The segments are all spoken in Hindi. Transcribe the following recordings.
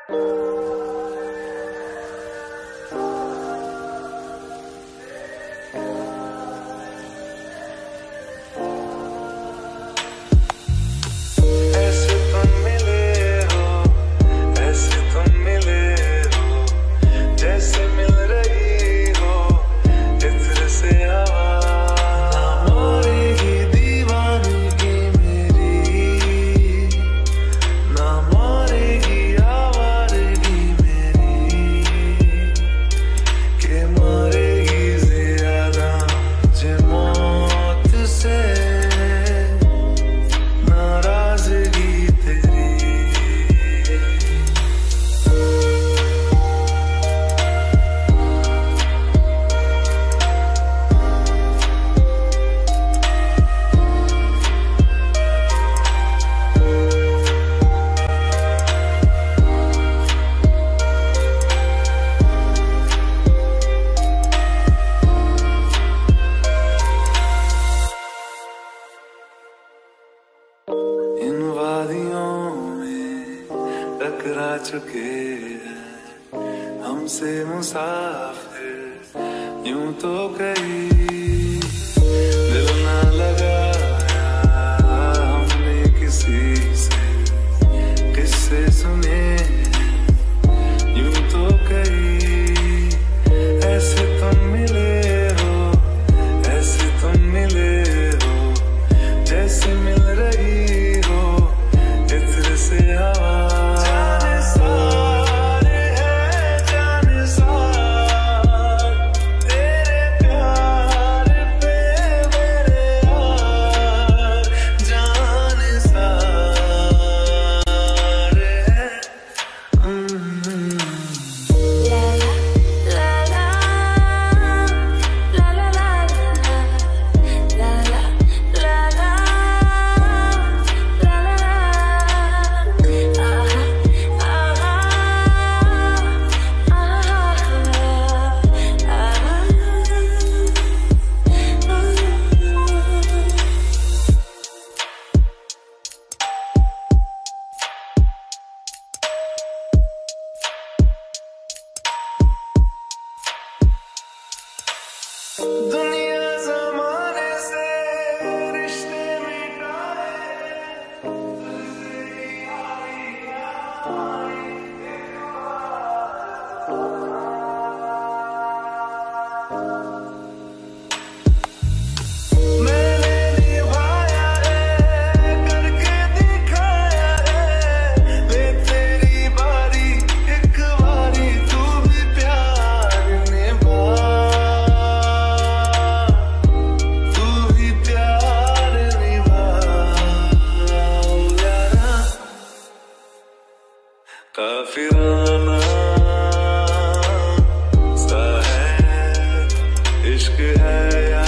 टकरा चुके हैं हमसे मुसाफिर यूं तो कहीं दिल ना लगाया हमने किसी से किससे सुने यूं तो कहीं ऐसे तुम मिले हो ऐसे तुम मिले हो जैसे मिल रही हो इत्र से हवा दुनिया ज़माने से रिश्ते मिटाए मैंने निभाया है करके दिखाया है वे तेरी बारी एक बारी तू भी प्यार निभा काफिराना सा है इश्क है या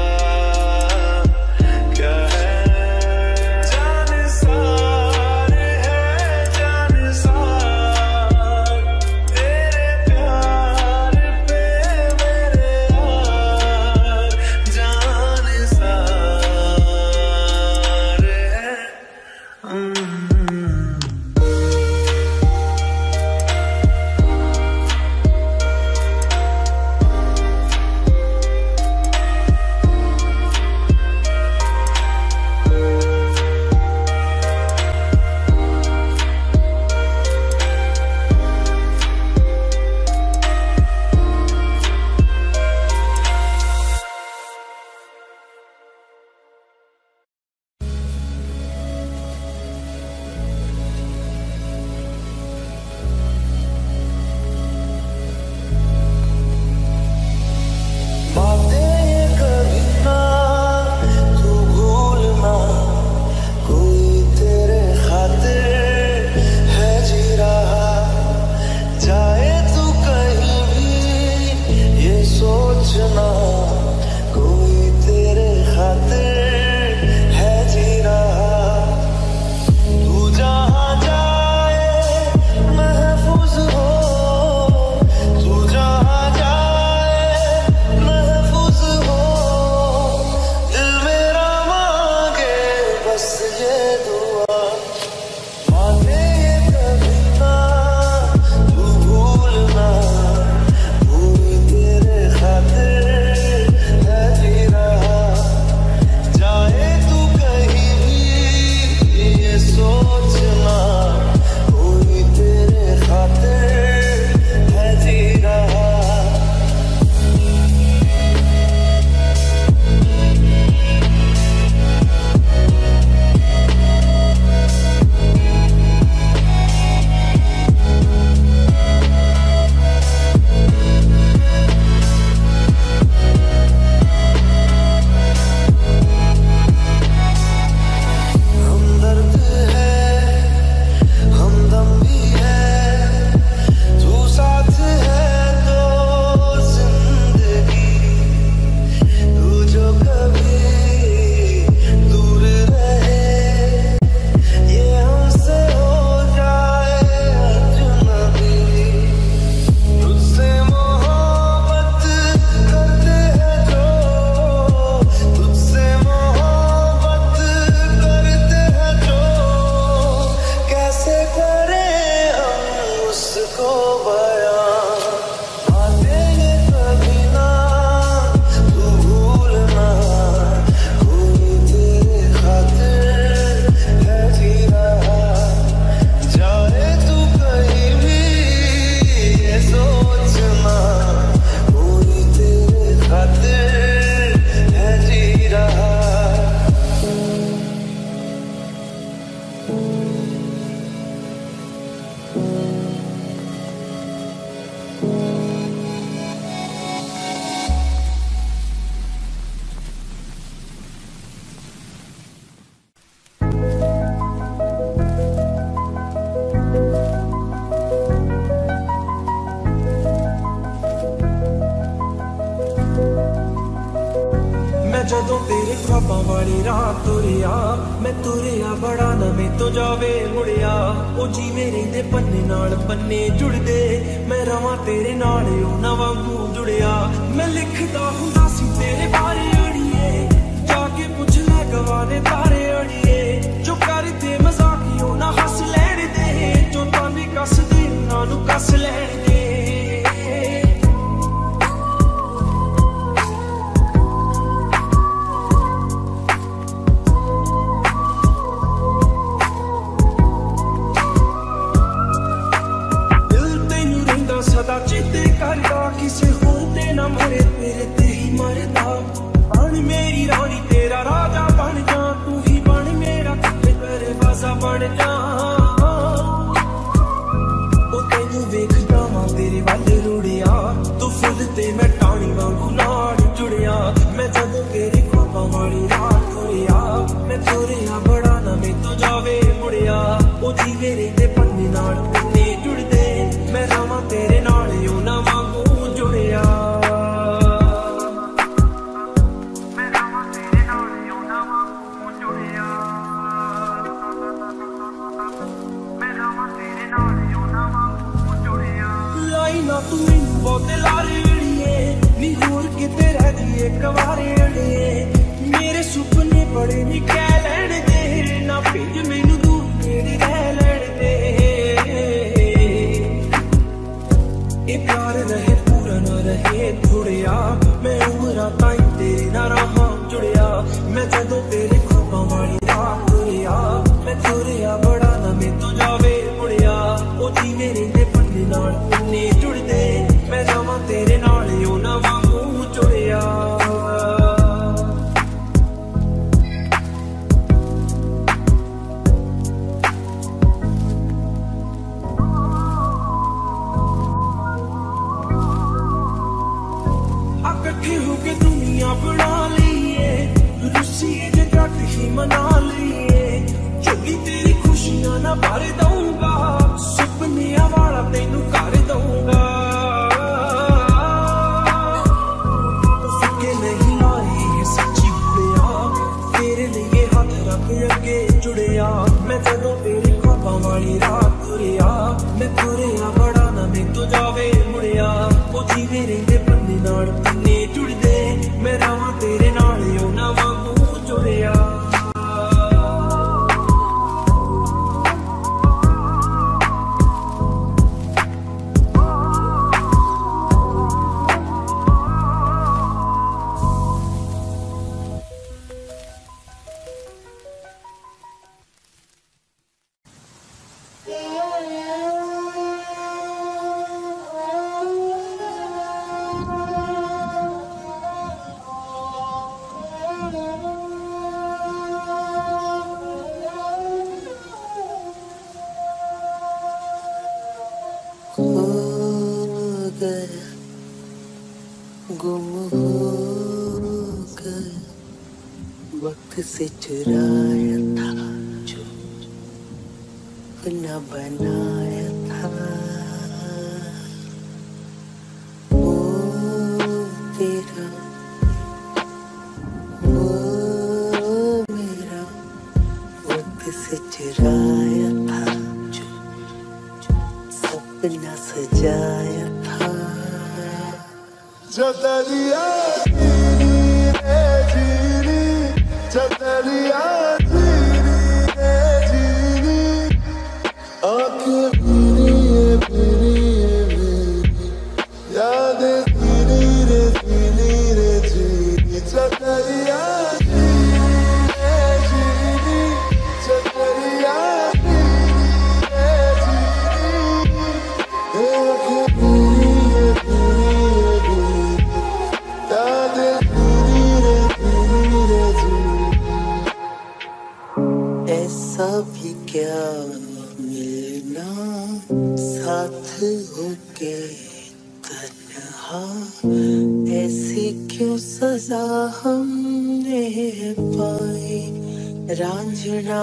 क्या है जाने सारे है जाने सार तेरे प्यार पे मेरे यार जाने सारे है ख्वाबां वाली रात तुरिया मैं तुरिया बड़ा नवें तो जावे मुड़िया ओ जीवे रहिंदे पन्ने नाल पन्ने जुड़दे मैं रवां तेरे नाल उन्हां वांगू जुड़िया मैं लिखदा हुंदा सी तेरे बारे अड़िए जाके पुछ लै गवाने तारे अड़िए जो करदे मजाकियों ना हस लैण दे जो तानी कस दे उन्हां नूं कस लैण दे सदा चिते करदा किसे होर ते ना मरे तेरे ते ही मरदा बन मेरी रानी तेरा राजा बन जा तू ही बन मेरा दरवाजा बन जा ओ तेनू वेखदा वां तेरे वल रुड़िया तू फुल ते मैं टाणी वांगू नाल जुड़िया मैं जदों तेरे ख्वाबां वाली रात तुरिया मैं तुरिया बड़ा नवें तो जावे मुड़िया ओ जीवे रहिंदे पन्ने नाल पन्ने जुड़दे मैं रवां तेरे नाल उन्हां वांगू जुड़िया मैं रवां तेरे नाल उन्हां वांगू जुड़िया मैं रवां तेरे नाल उन्हां वांगू जुड़िया लाई ना तू मैनू बहुते लारे अड़िए नी होर किते रह गई कवारे अड़िए मेरे सुपने बड़े नी कह लैण दे ना भेज मैनू दूर नेड़े रह लैण दे ये प्यार रहे पूरा ना रहे थोड़िया मैं उमरां ताईं तेरे नाल रहां जुड़िया मैं जदों तेरे ख्वाबां वाली रात तुरिया मैं तुरिया बड़ा नवें तो जावे मुड़िया ओ जीवे रहिंदे पन्ने नाल पन्ने जुड़दे मैं रवां तेरे नाल उन्हां वांगू जुड़िया इकट्ठे होके दुनिया बना लिए रुसिए जे जट ही मना लिए चोली तेरी खुशियां ना भर दूंगा सुपनिया वाला तेनू कर दूंगा फिक्के नहीं आए ये सच्ची गुड़िया तेरे लिए हाथ रख अगे जुड़िया मैं जदों तेरे ख्वाबां वाली रात तुरिया मैं तुरिया बड़ा नवें तो जावे मुड़िया ओ जीवे रहिंदे पन्ने नाल पन्ने जुड़दे मैं रवां तेरे नाल उन्हां वांगू जुड़िया गुम हो गए वक्त से चुराया था जो न बनाया था वो तेरा वो मेरा वक्त से चुराया था जो सपना सजाया था चतरिया जीनी रे जीनी चतरिया जीनी रे जीनी आंखें भीनी यादें जीनी रे जीनी चतरिया जीनी रे जीनी चतरिया जीनी रे जीनी आंखें ऐसा भी क्या मिलना साथ होके तन्हा ऐसी क्यों सजा हमने पाई रांझना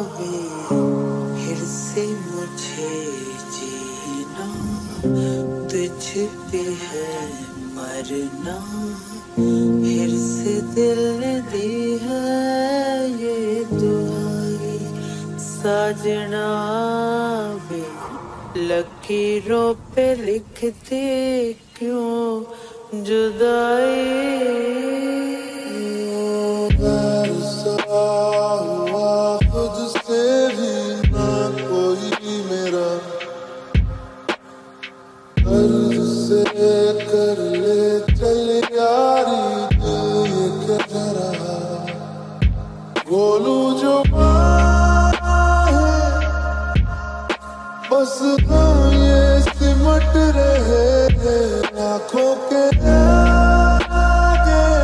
वे फिर से मुझे जीना तुझ पे है मरना, फिर से दिल ने दी है ये दुआई। साजना वे लकीरों पे लिखते क्यों जुदाई। हुआ खुद से भी ना कोई मेरा, कर्ज से कर ले चल यारी दिल ये क्या रहा। बोलूं जो है बस ये सिमट रहे आँखों के आगे,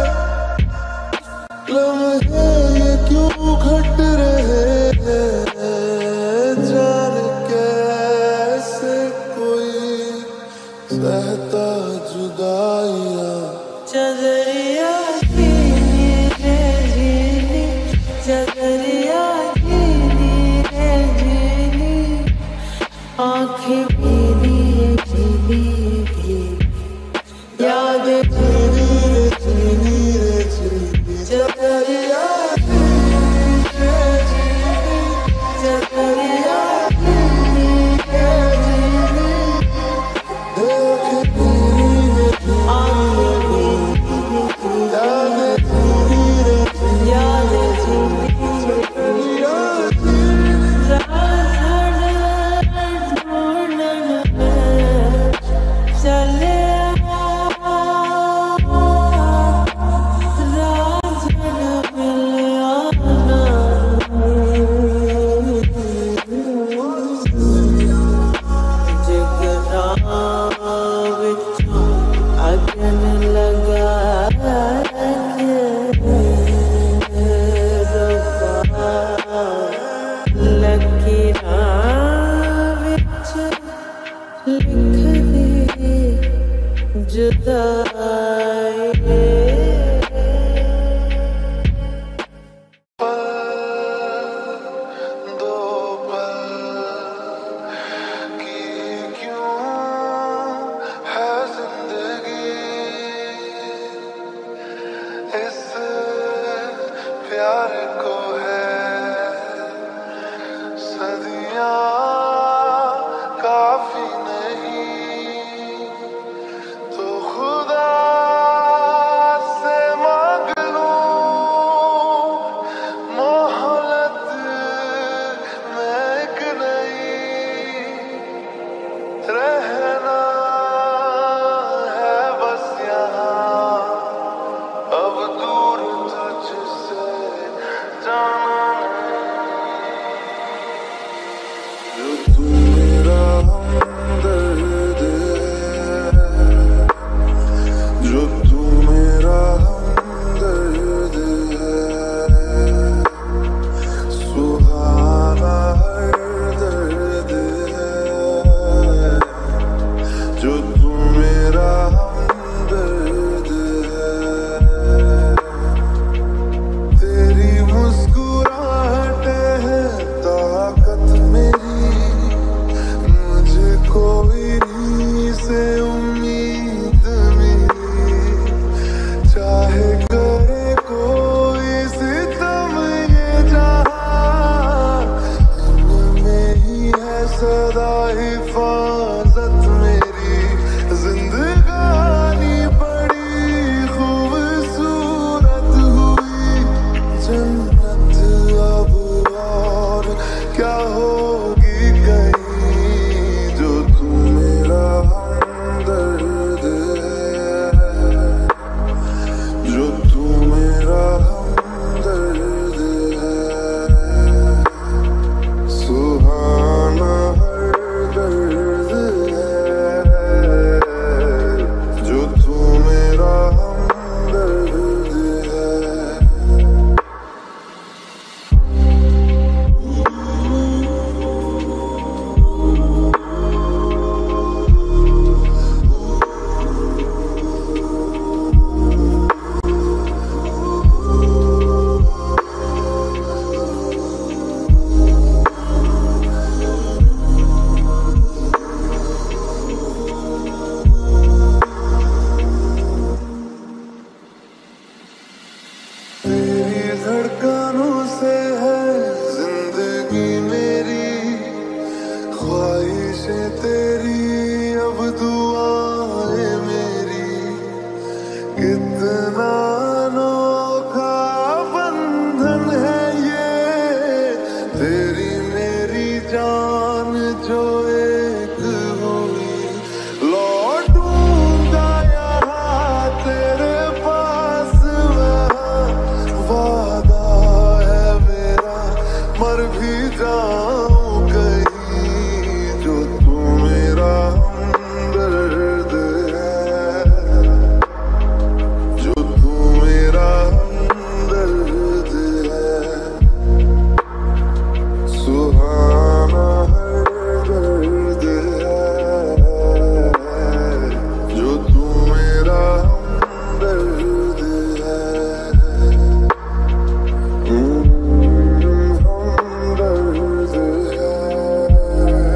लम्हे ये क्यों घट रहे हैं। जान कैसे कोई सहता जुदाइयाँ। चदरिया गिनी रे गिनी, चदरिया गिनी रे गिनी, आँखें भीनी भीनी भीनी, यादें भीनी रे भीनी रे भीनी। चदरिया गिनी रे गिनी, चदरिया गिनी रे गिनी, आँखें भीनी रे आँखें भीनी यादें भीनी रे यादें भीनी चले अगन लगा लकीरां विच लिख दे जुदाई। दो पल की क्यों है जिंदगी, इस प्यार को है सदियाँ काफी नहीं, तो खुदा जो एक हुई लौटूंगा यहाँ तेरे पास वहाँ वादा है मेरा मर भी जाऊं कहीं जो तू मेरा हमदर्द है जो तू मेरा हमदर्द है सुहाना हर दर्द है जो तू मेरा हमदर्द है हमदर्द है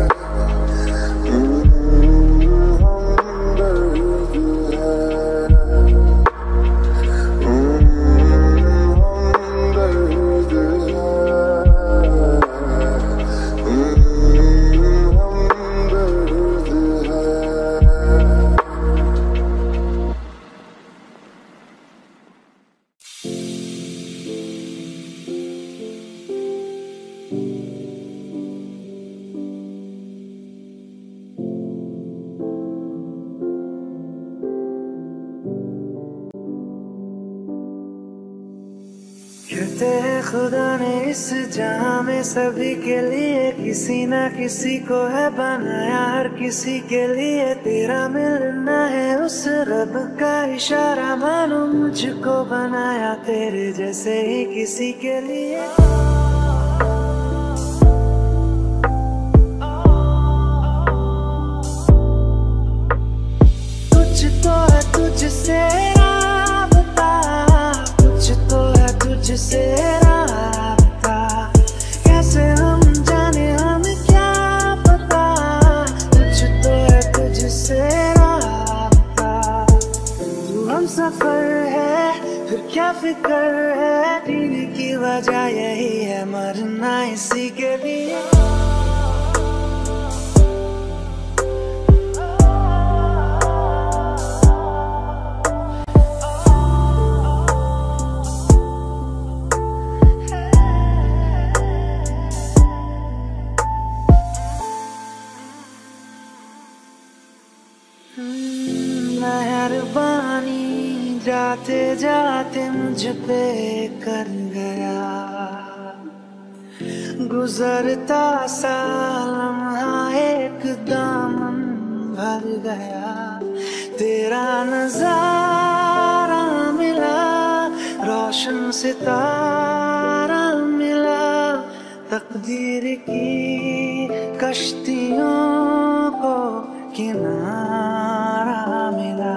कहते हैं खुदा ने इस जहां में सभी के लिए किसी ना किसी को है बनाया, हर किसी के लिए तेरा मिलना है उस रब का इशारा। मानो मुझको बनाया तेरे जैसे ही किसी के लिए। कुछ तो है तुझसे राबता, कुछ तो है तुझसे राबता, कैसे हम जाने हम क्या पता। कुछ तो है तुझसे राबता, तू हम सफर है फिर क्या फिक्र है। जीने की वजह यही है मरना इसी के लिए। मेहरबानी जाते जाते मुझ पे कर गया, गुजरता सा लम्हा एक दामन भर गया। तेरा नजारा मिला, रोशन सितारा मिला, तकदीर की कश्तियों को किनारा मिला।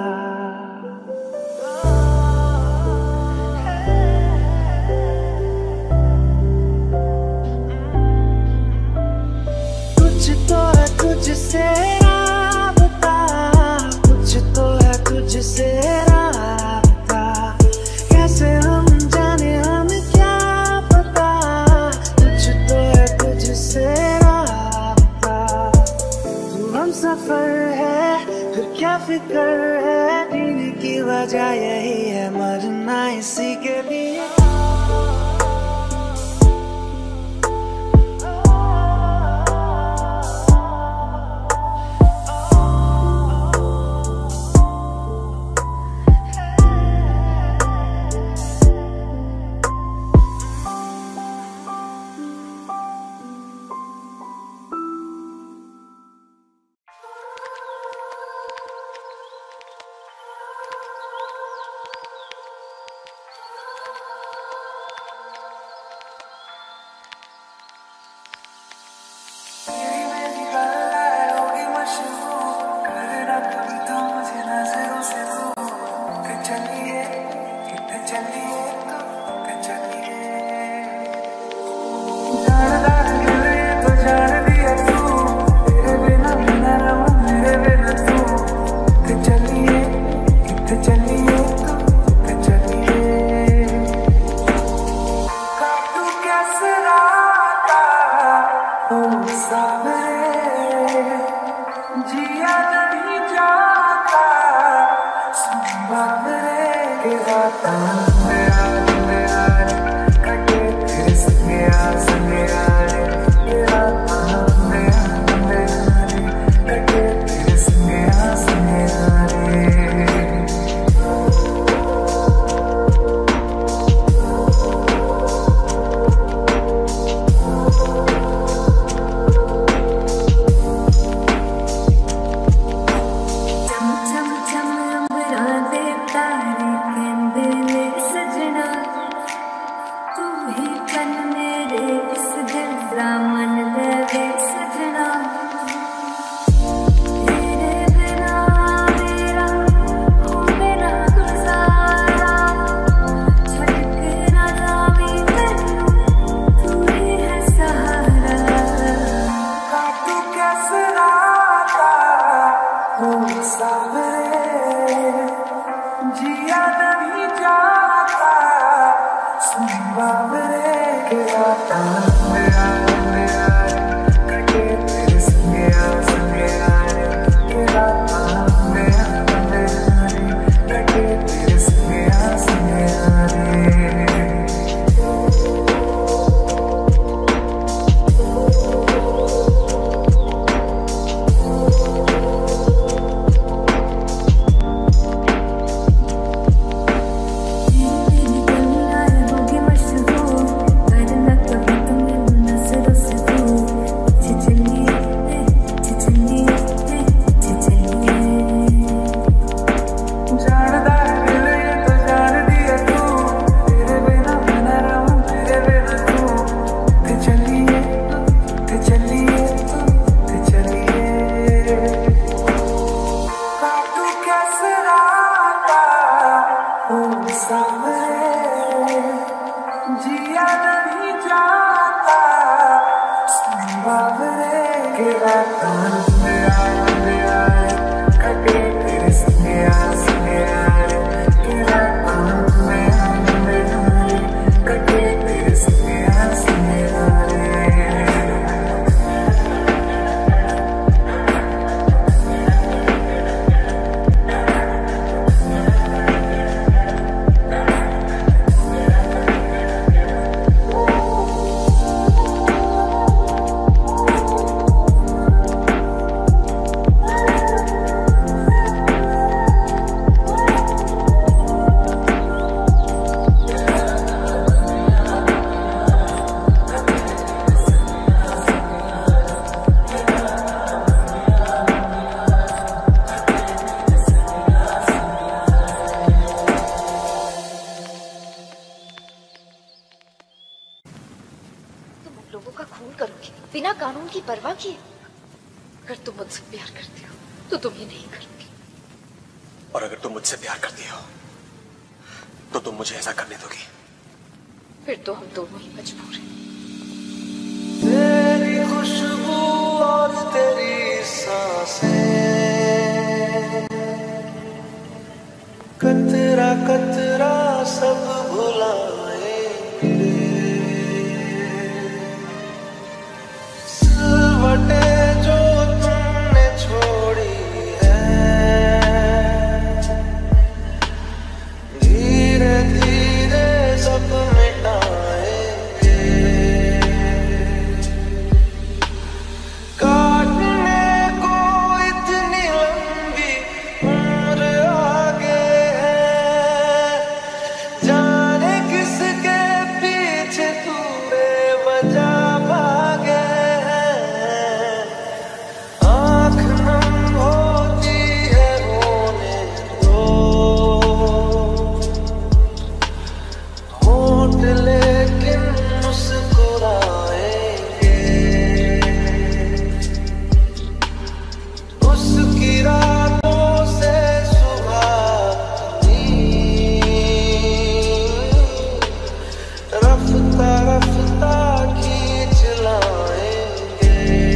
कुछ तो है तुझसे राबता, कुछ तो है तुझसे राबता, कैसे हम जाने हम क्या पता। कुछ तो है तुझसे राबता, तू हम सफर है फिर क्या फिक्र है। जीने की वजह यही है मरना इसी के लिए। बिना कानून की परवाह किए। अगर तुम मुझसे प्यार करती हो तो तुम ये नहीं करोगी। और अगर तुम मुझसे प्यार करती हो तो तुम मुझे ऐसा करने दोगी? फिर तो हम दोनों ही मजबूर हैं। तेरी खुशबू और तेरी सांसें, कतरा कतरा सब भुलाएंगे। सिलवटें जो तुमने छोड़ी है, धीरे धीरे सब मिटाएंगे। काटने को इतनी लंबी उम्र आगे है, जाने किसके पीछे तू बेवजह भागे है। आँख नम होती है रोने दो, होंठ लेकिन मुस्कुराएंगे। उसकी रातों से सुबह नींद, रफ्ता रफ्ता खींच लाएंगे।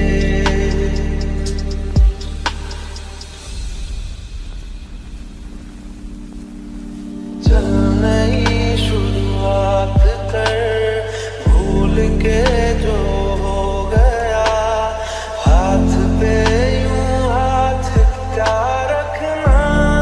चल नई शुरुआत कर, भूल के जो हो गया। हाथ पे यूं हाथ क्या रखना,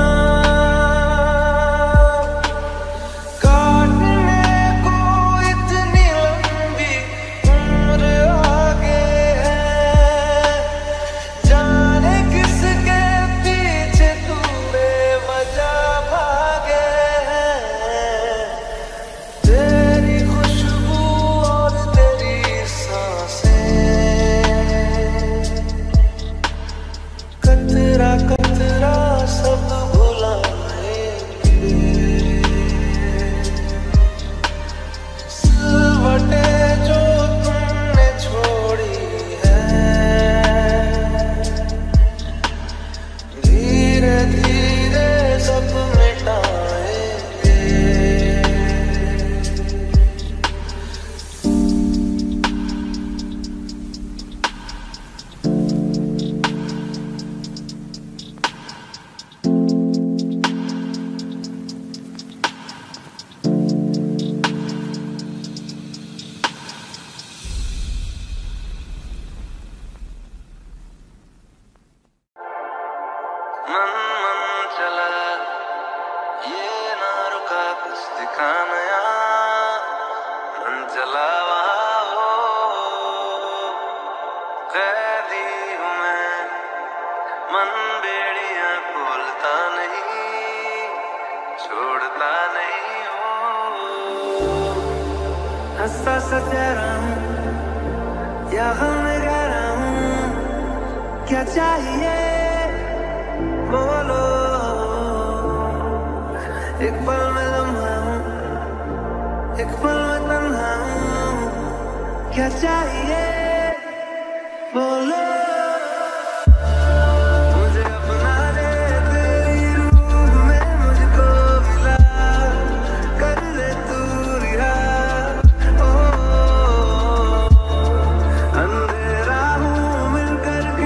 काटने को इतनी लंबी उम्र आगे है, जाने किसके पीछे तू बेवजह भागे है। तेरी खुशबू और तेरी सांसें, कतरा कतरा सब भुलाएंगे। सिलवटें जो तुमने छोड़ी है, धीरे धीरे सब मिटाएंगे। मन मन चला, ये ना रुका, कुछ दिखा नया। मन चला वहाँ हो, कैदी हूँ मैं। मन बेड़ियाँ खोलता नहीं, छोड़ता नहीं हो। हंसता सा चेहरा हूँ या गम गहरा हूँ, क्या चाहिए बोलो। एक पल में लम्हा हूँ, एक पल में तन्हा हूँ, क्या चाहिए बोलो। मुझे अपना दे, तेरी रूह में मुझको मिला, कर दे तू रिहा। ओ, अंधेरा हूँ मिलकर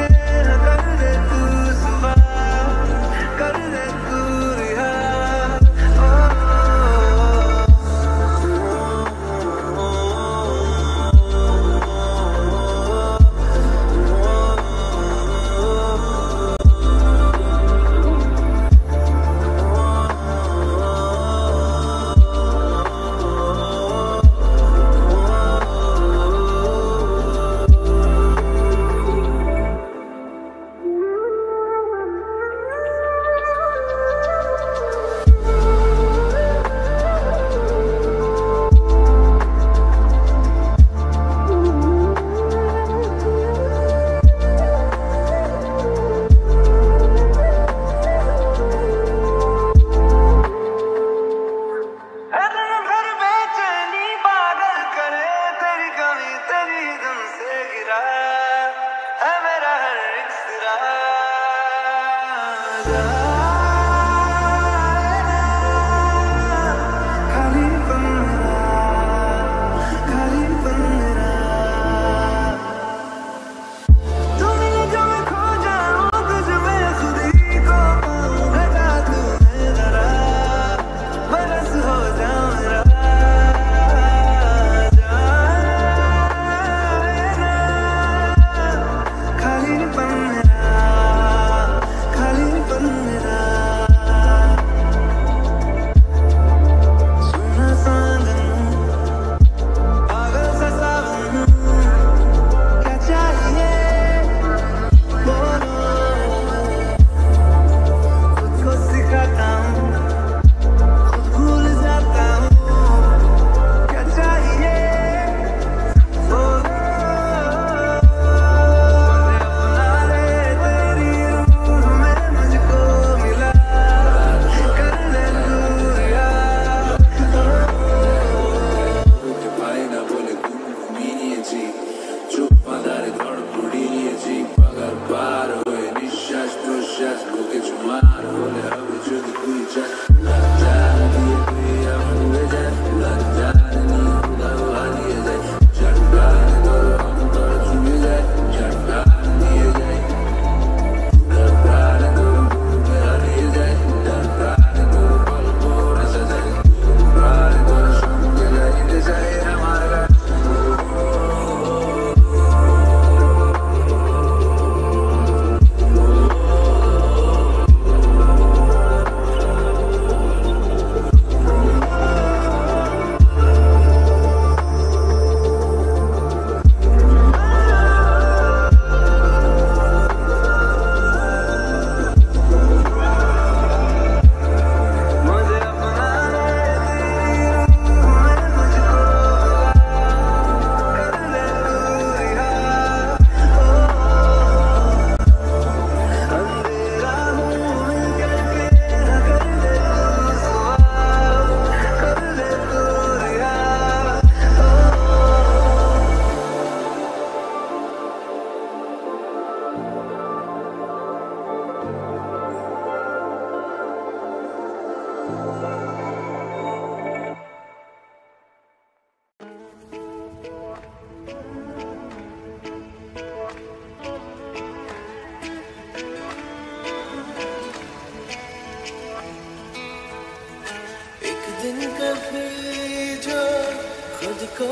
दिन कभी जो खुद को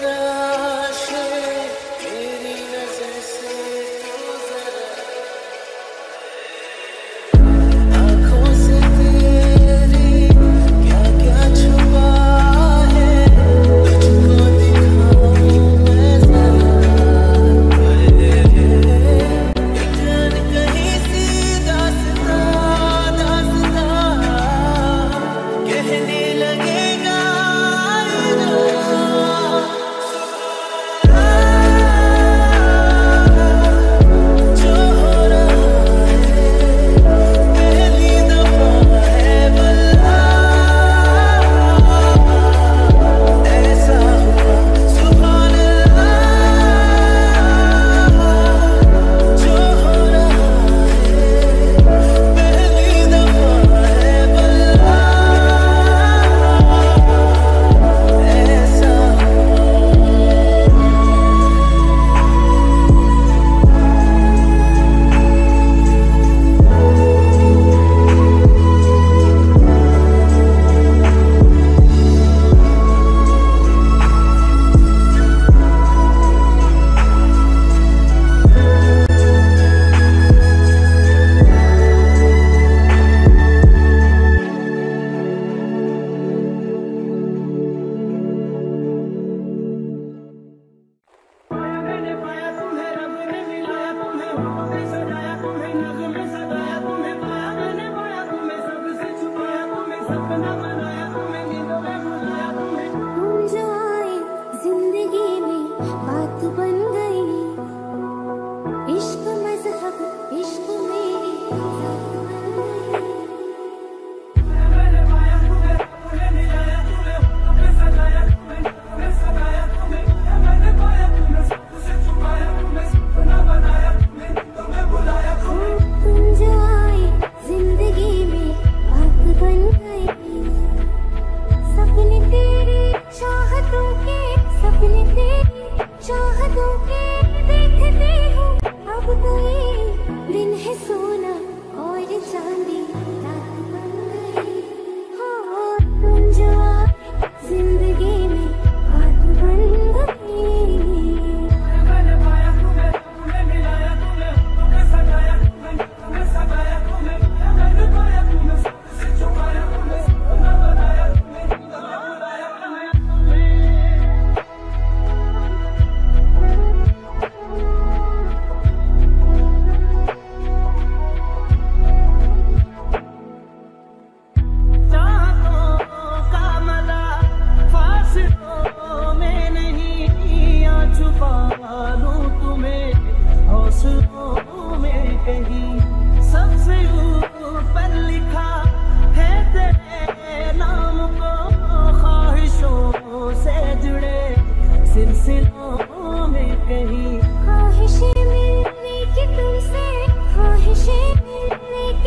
तराशे मेरी नजर से तो जरा आंखों से तेरी क्या क्या छुपा है तुझको दिखाऊं मैं जरा एक कहीं सी दास्तां कहने लगेगा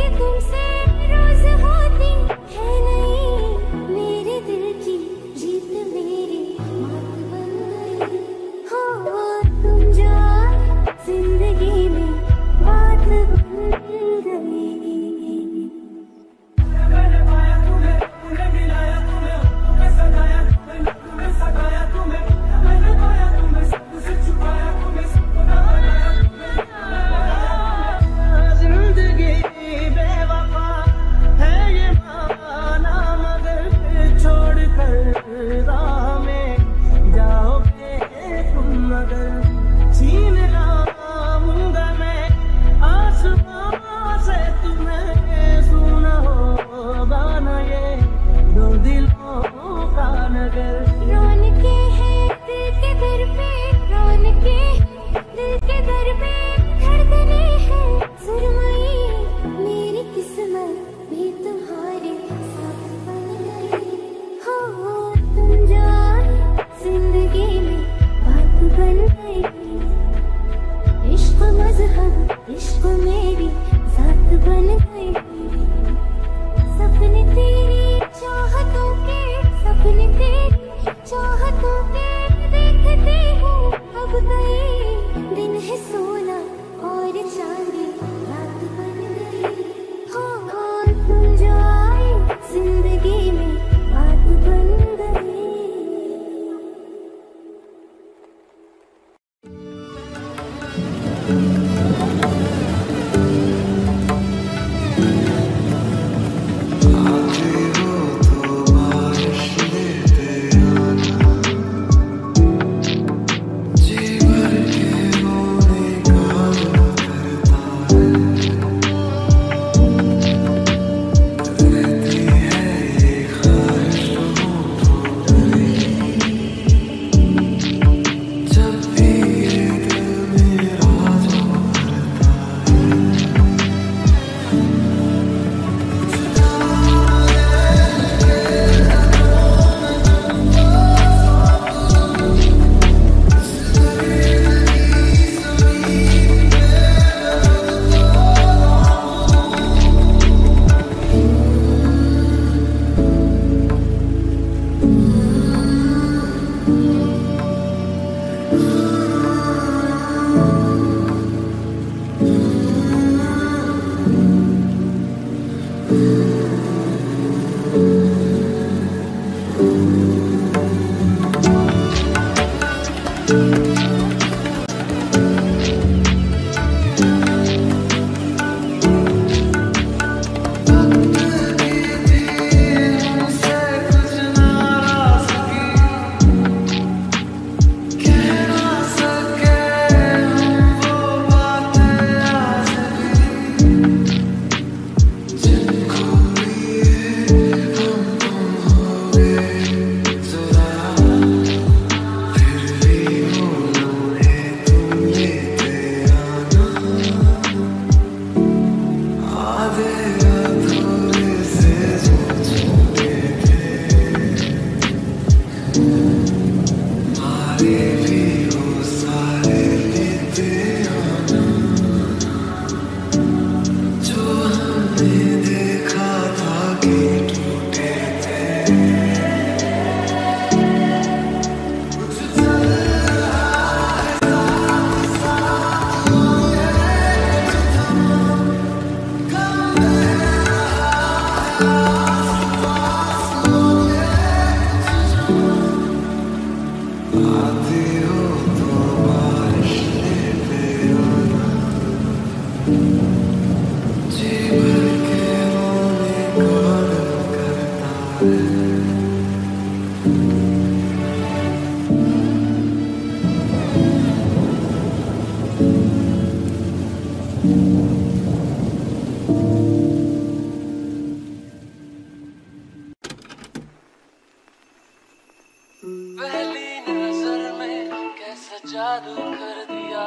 जादू कर दिया,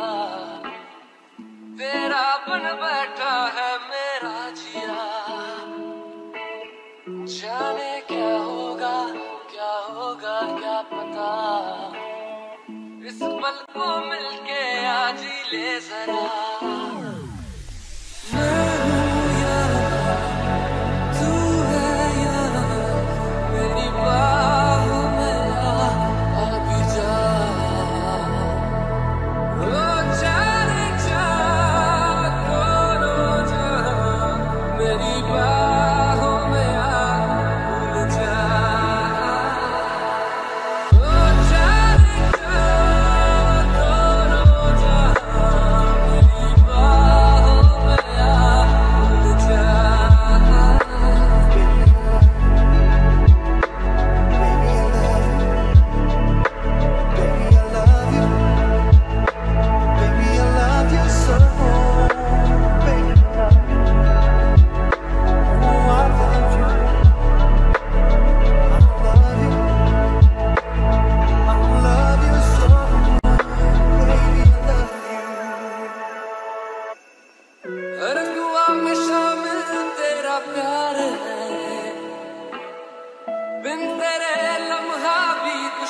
तेरा बन बैठा है मेरा जिया। जाने क्या होगा क्या पता, इस पल को मिलके आज ही ले जरा। मैं हूँ या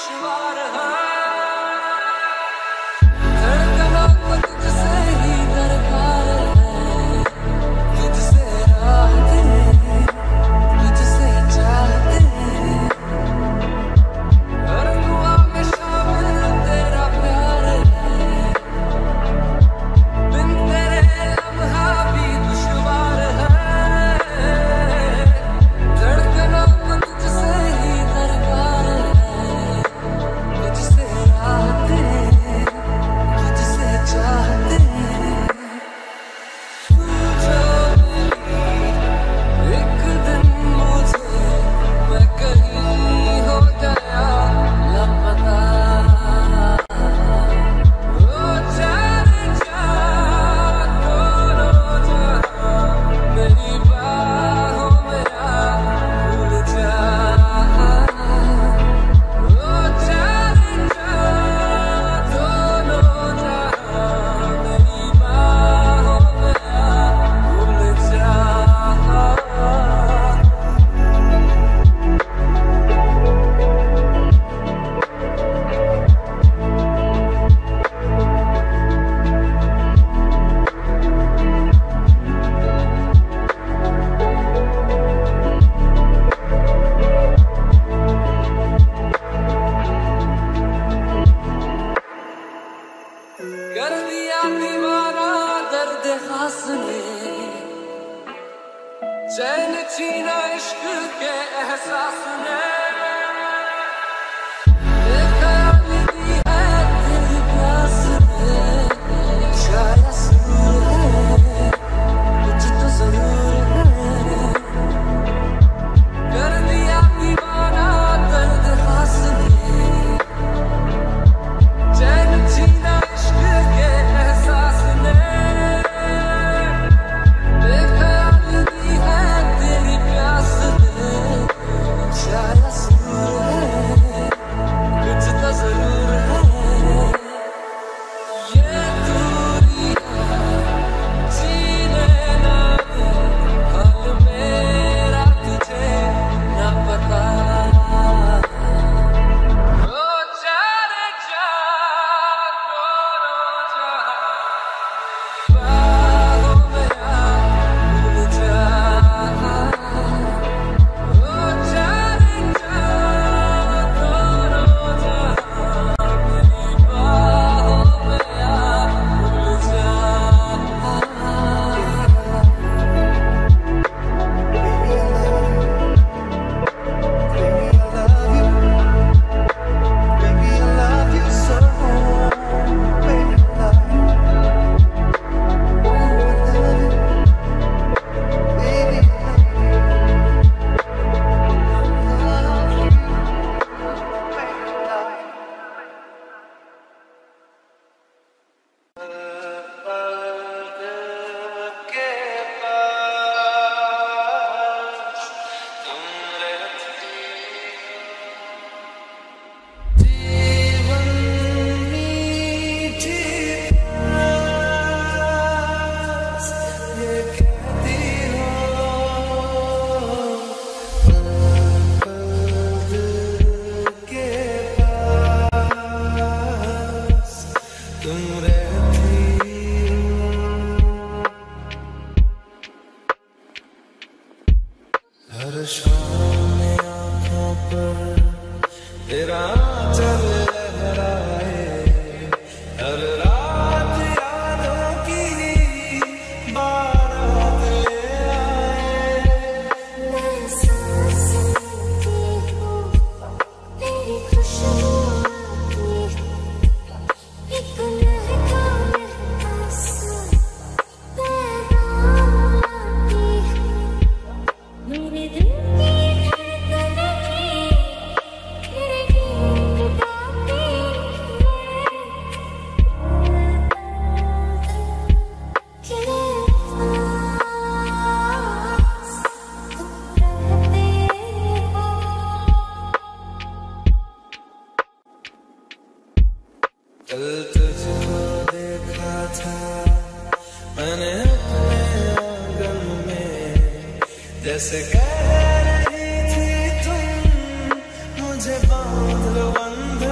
दुश्वार है, धड़कनों को तुझसे ही दरकार है, तुझसे राहते तुझसे चाहते, हर दुआ में शामिल तेरा प्यार है, बिन तेरे लम्हा भी दुश्वार है, धड़कनों को तुझसे ही दरकार है, तुझसे राहते तुझसे चाहते, तू जो मिली एक दिन मुझे, मैं कहीं हो गया लापता, ओ जाने जा दोनों जहां, मेरी बाहों में आ भूल जा, ओ जाने जा दोनों जहां, मेरी बाहों में आ भूल जा। कर दिया दीवाना दर्द खास ने, चैन छीना इश्क के एहसास ने, बेख्याल दी है तेरी प्यास ने, शायद सुरूर है कुछ तो जरूर है, कर दिया दीवाना दर्द खास ने, चैन छीना इश्क के एहसास ने, बेख्याल दी है तेरी प्यास ने, शायद सुरूर है कुछ तो जरूर है, ये दूरियां जीने ना दे, हाल मेरा तुझे ना पता, ओ जाने जा दोनों जहां, बाहों में आ भूल जा, ओ जाने जा दोनों जहां, मेरी बाहों में आ भूल जा। हर शाम आँखों पर तेरा चल लहराए, हर रात यादों की बारात ले आए, मैं सांस लेती हूँ तेरी खुशबू आती, एक महका महका सा पैगाम लाती, मेरे दिल की धड़कन तेरे गीत गाती कल तुझको देखा था मैंने अपने आंगन में, जैसे कह रही थी तुम मुझे बांध लो बंधन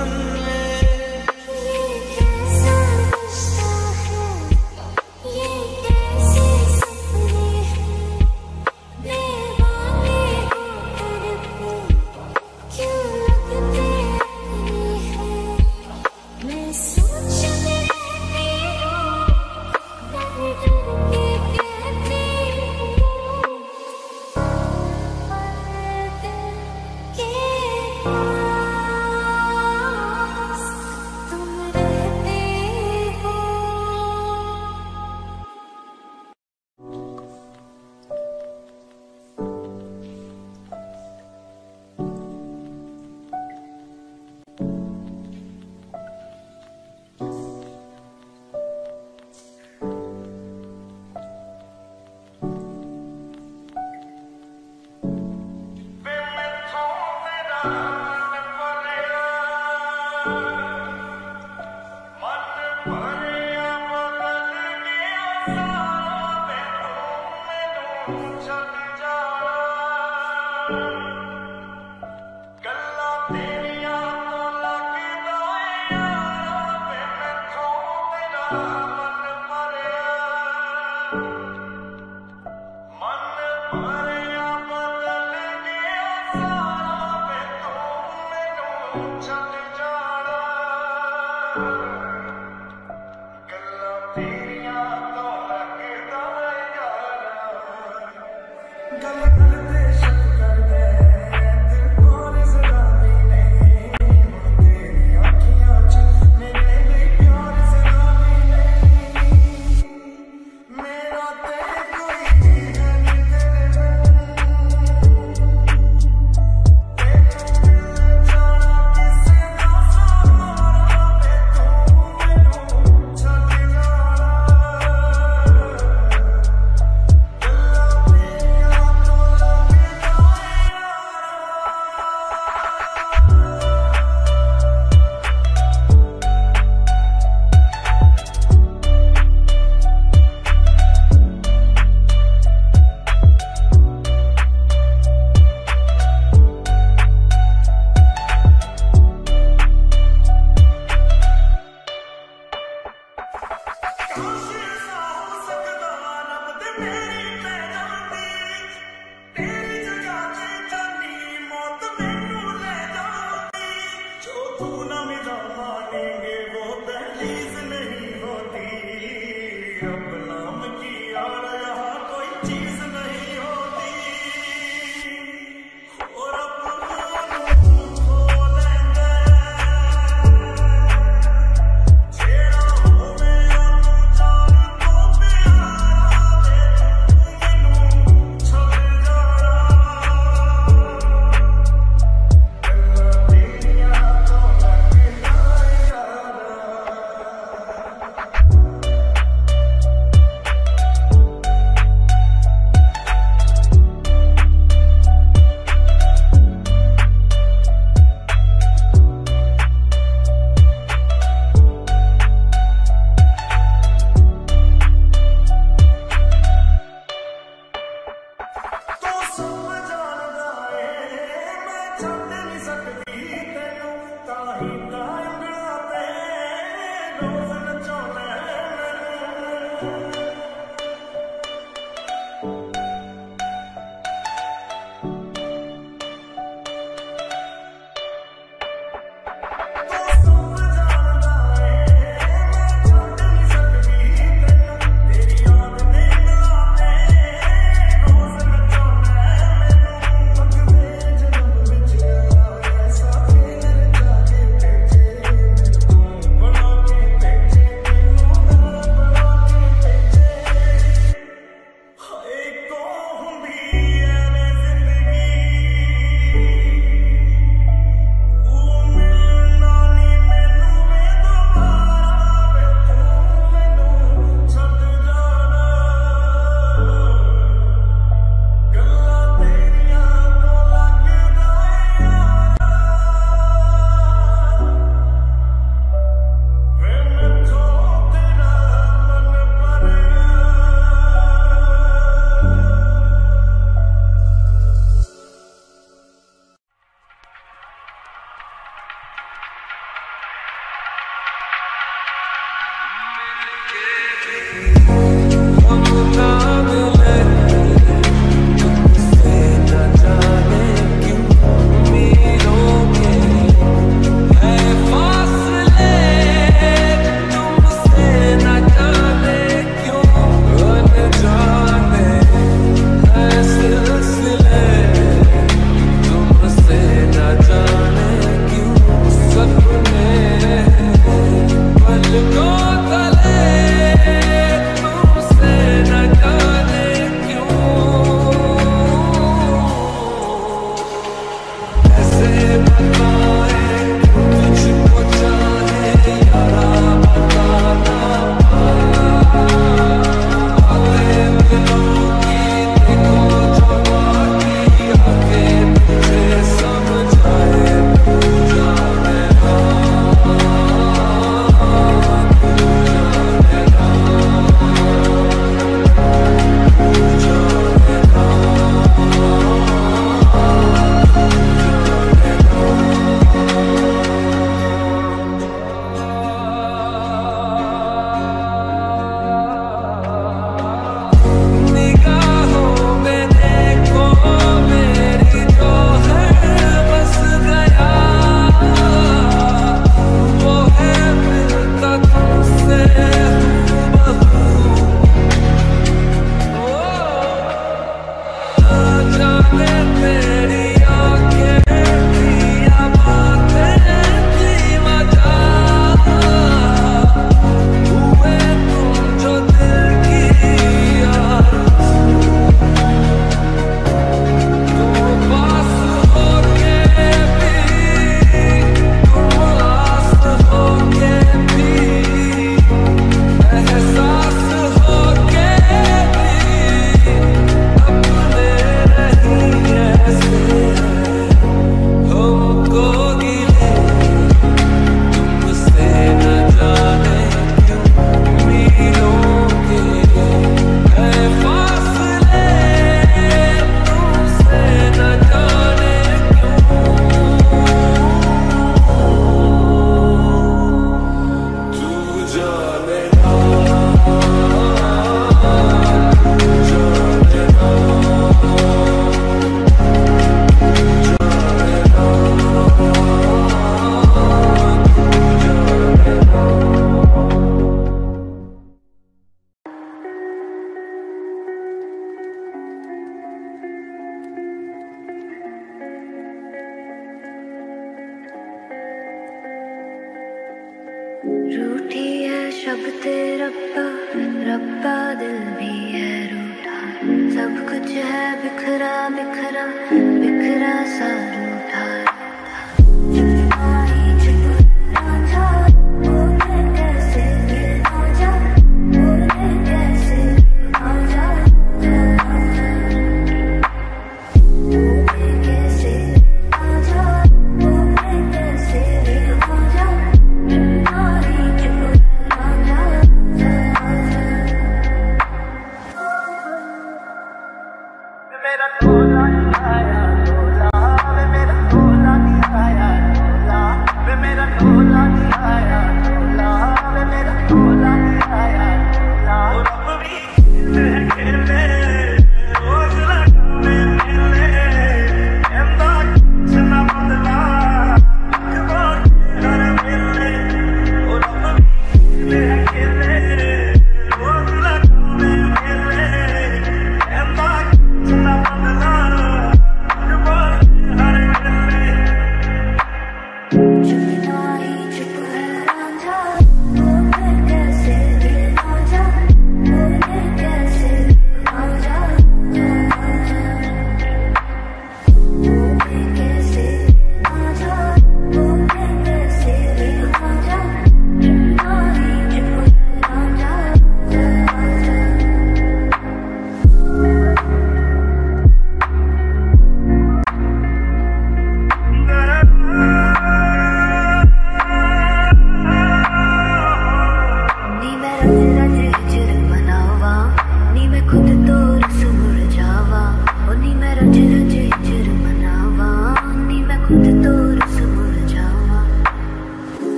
शब्द रब्बा रब्बा दिल भी है रूठा, सब कुछ है बिखरा बिखरा बिखरा सा रूठा।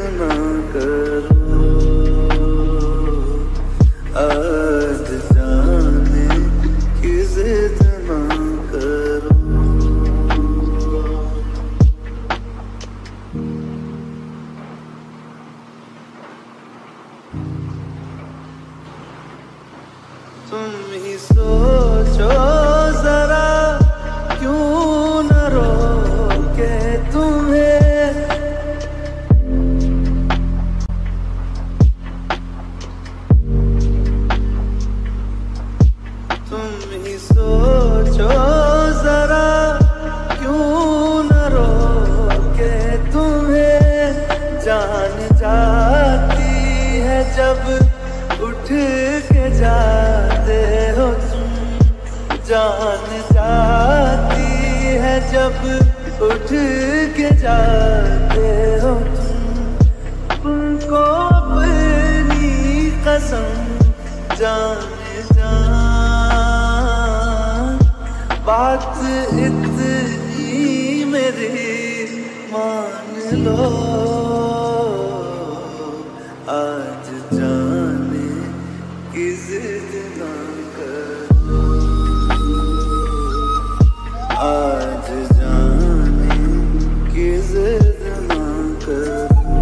ना करो, आज जाने की जिद ना करो। तुम ही सोचो जरा क्यों न रोके तुम्हें, तुम ही सोचो जरा क्यों न रोके तुम्हें। जान जाती है जब उठ के जाते हो तुम, जान जाती है जब उठ के जाते हो तुम। तुमको अपनी कसम जाने जान, बात इतनी मेरी मान लो, आज जाने की जिद ना करो, आज जाने की जिद ना करो।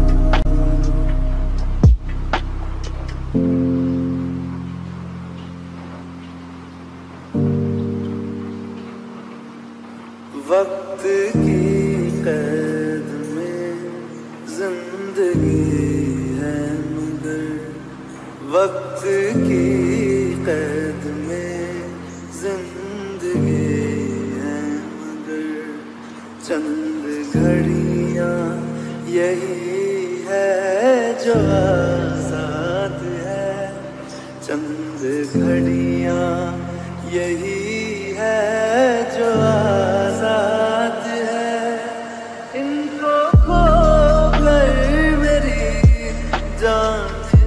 वक्त की कैद में जिंदगी है मगर, वक्त की कैद में जिंदगी है मगर। चंद घड़ियां यही है जो आजाद है, चंद घड़ियां यही है जो आजाद है। इनको खो कर मेरी जान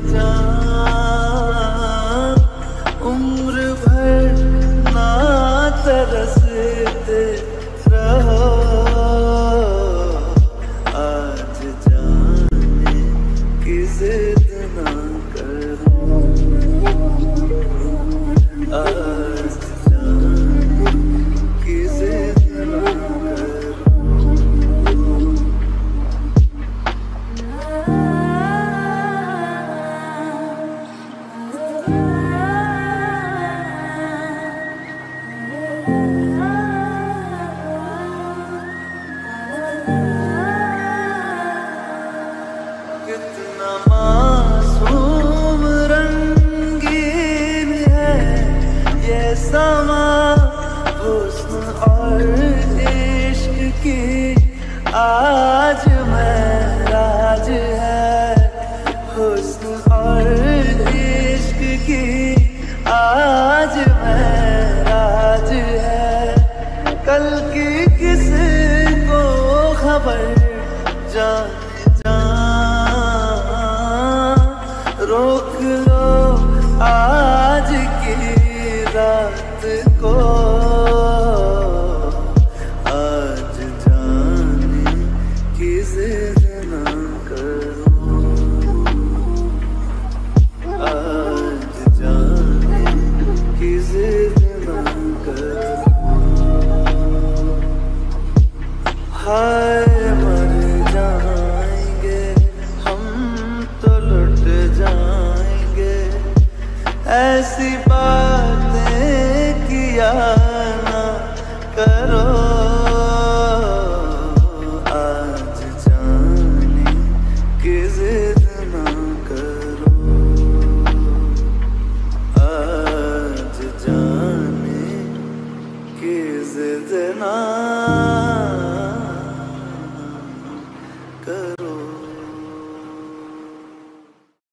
जान, उम्र भर ना तरसते रहो, आज जाने की जिद ना करो, आज जाने की जिद ना करो। कितना मासूम रंगीन है ये समा, हुस्न और इश्क की आज महराज है, हुस्न और इश्क की आज महराज है। कल की किसको खबर जाने रोक लो आज की रात को, आज जाने की जिद ना करो, आज जाने की जिद ना करो। हाय मर जाएंगे हम तो लुट जाएंगे, ऐसी बातें किया ना करो, आज जाने की जिद ना करो, आज जाने की जिद ना